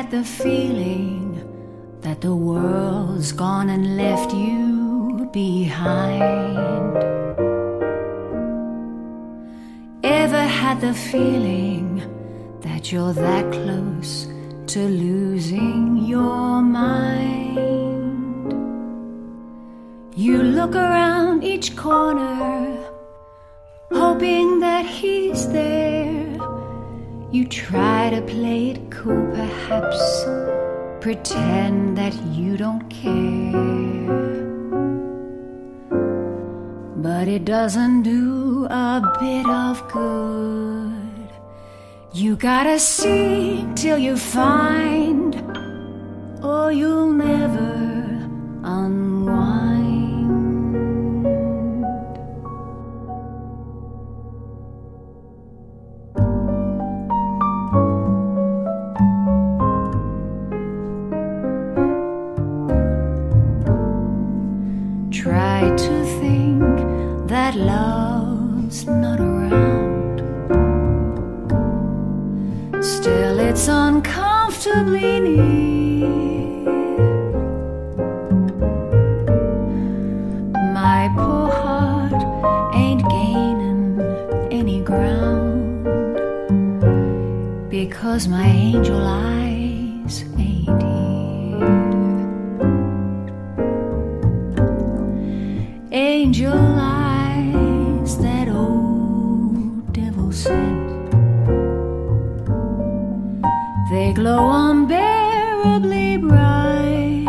had the feeling that the world's gone and left you behind? Ever had the feeling that you're that close to losing your mind? You look around each corner, hoping that he's there. You try to play it cool, perhaps pretend that you don't care. But it doesn't do a bit of good. You gotta see till you find, or you'll never unwind. Try to think that love's not around. Still it's uncomfortably near. My poor heart ain't gaining any ground, because my angel eyes ain't here. Angel eyes that old devil sent, they glow unbearably bright.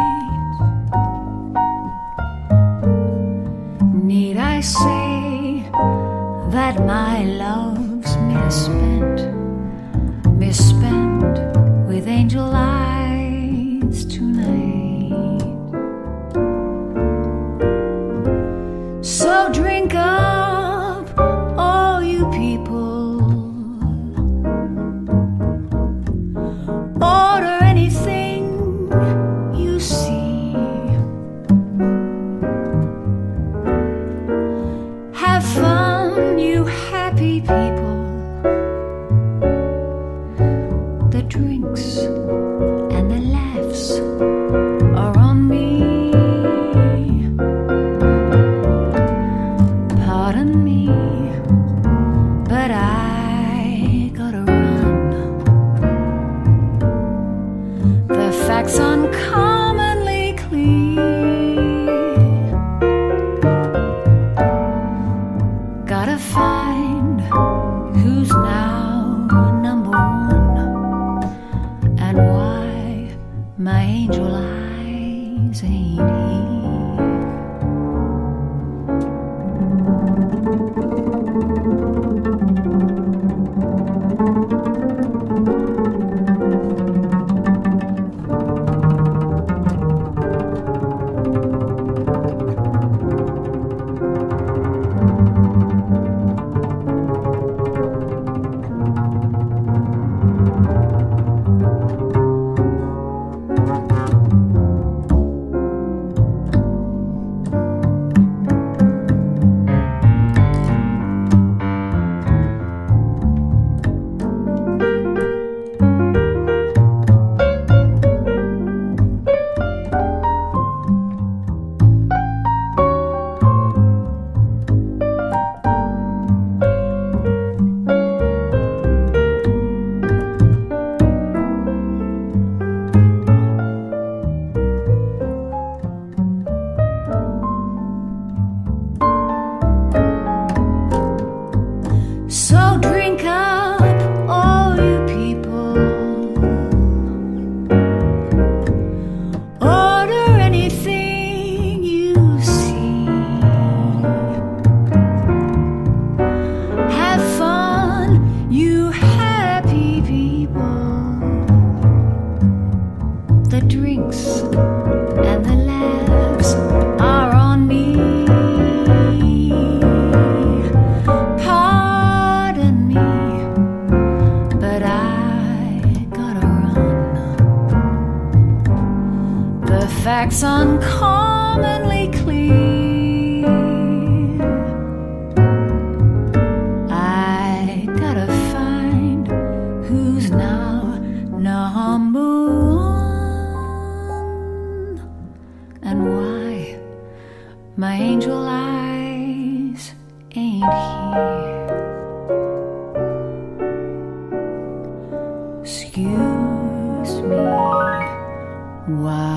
Need I say that my love's misspent with angel eyes tonight? So drink up, all you people. Order anything you see. Have fun, you happy people. The drinks and the laughs are on me. Pardon me, but I gotta run. The facts uncommonly clear. Gotta find who's now number one, and why my angel eyes ain't here. my angel eyes ain't here. Excuse me while